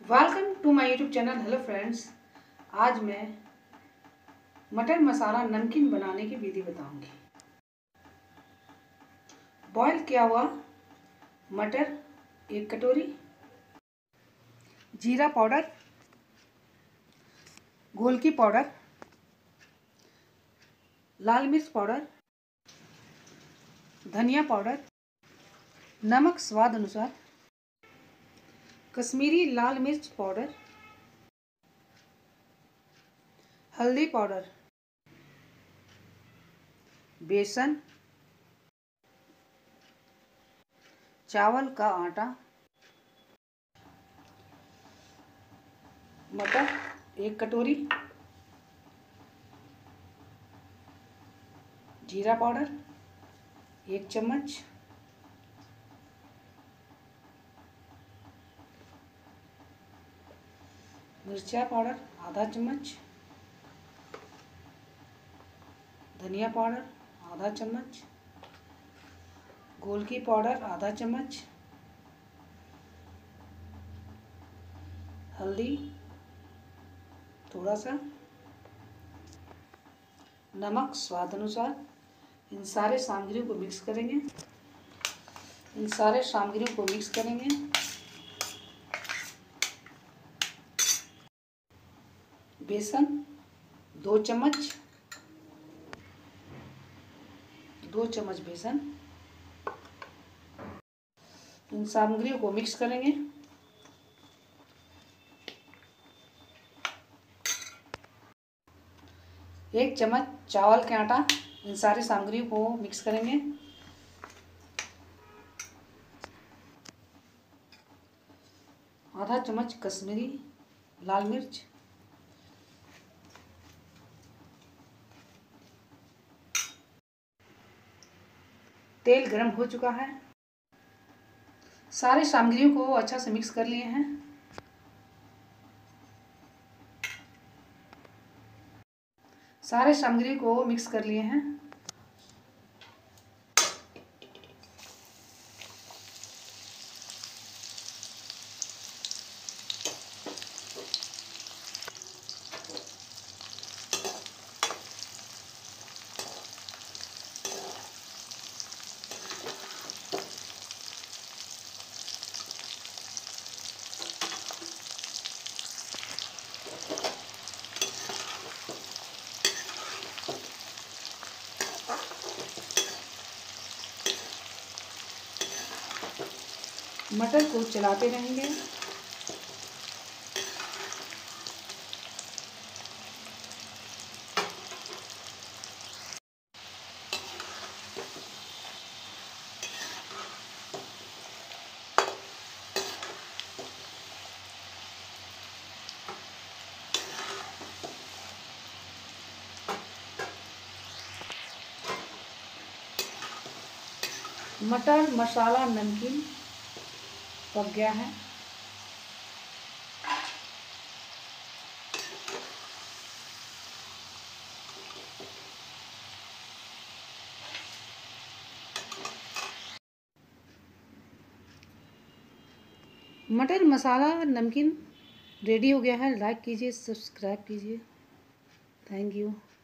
Welcome to my YouTube channel. Hello friends, आज मैं मटर मसाला नमकीन बनाने की विधि बताऊंगी। बॉयल किया हुआ मटर 1 कटोरी, जीरा पाउडर, गोलकी पाउडर, लाल मिर्च पाउडर, धनिया पाउडर, नमक स्वाद अनुसार, कश्मीरी लाल मिर्च पाउडर, हल्दी पाउडर, बेसन, चावल का आटा, मटर 1 कटोरी, जीरा पाउडर 1 चम्मच, मिर्चा पाउडर आधा चम्मच, धनिया पाउडर आधा चम्मच, गोलकी पाउडर आधा चम्मच, हल्दी थोड़ा सा, नमक स्वाद अनुसार। इन सारे सामग्रियों को मिक्स करेंगे। बेसन 2 चम्मच, 2 चम्मच बेसन। इन सामग्रियों को मिक्स करेंगे। एक चम्मच चावल का आटा। इन सारी सामग्रियों को मिक्स करेंगे। आधा चम्मच कश्मीरी लाल मिर्च, तेल गरम हो चुका है। सारी सामग्रियों को अच्छा से मिक्स कर लिए हैं। सारे सामग्री को मिक्स कर लिए हैं। मटर को चलाते रहेंगे। मटर मसाला नमकीन पक गया है। मटर मसाला नमकीन रेडी हो गया है। लाइक कीजिए, सब्सक्राइब कीजिए। Thank you.